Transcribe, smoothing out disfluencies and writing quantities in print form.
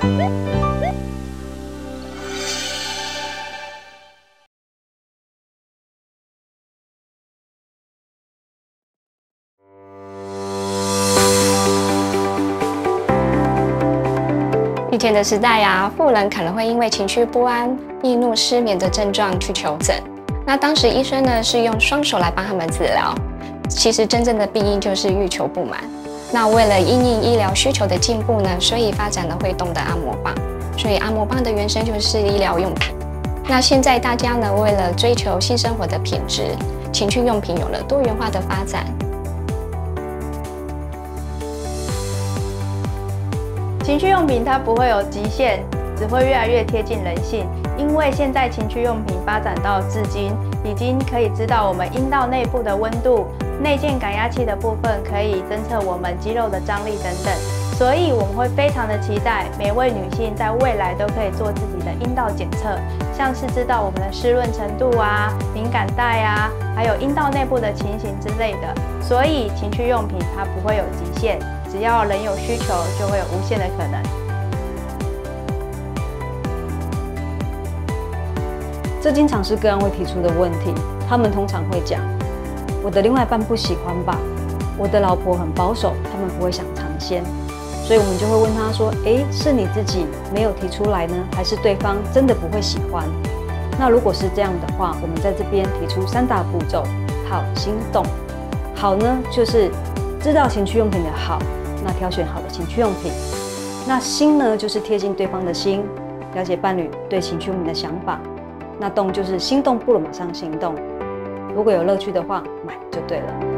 以前的时代啊，妇人可能会因为情绪不安、易怒、失眠的症状去求诊。那当时医生呢是用双手来帮他们治疗，其实真正的病因就是欲求不满。那为了因应医疗需求的进步呢，所以发展了会动的按摩棒。所以按摩棒的原生就是医疗用品。那现在大家呢，为了追求性生活的品质，情趣用品有了多元化的发展。 情趣用品它不会有极限，只会越来越贴近人性。因为现在情趣用品发展到至今，已经可以知道我们阴道内部的温度，内建感压器的部分可以侦测我们肌肉的张力等等。所以我们会非常的期待每位女性在未来都可以做自己的阴道检测，像是知道我们的湿润程度啊、敏感带啊，还有阴道内部的情形之类的。所以情趣用品它不会有极限。只要人有需求，就会有无限的可能。 这经常是个案会提出的问题，他们通常会讲：“我的另外一半不喜欢吧？我的老婆很保守，他们不会想尝鲜。”所以我们就会问他说：“是你自己没有提出来呢，还是对方真的不会喜欢？”那如果是这样的话，我们在这边提出3大步骤：好、心、动。好呢，就是知道情趣用品的好。那挑选好的情趣用品，那心呢，就是贴近对方的心，了解伴侣对情趣用品的想法。那动就是心动不了马上行动，如果有乐趣的话，买就对了。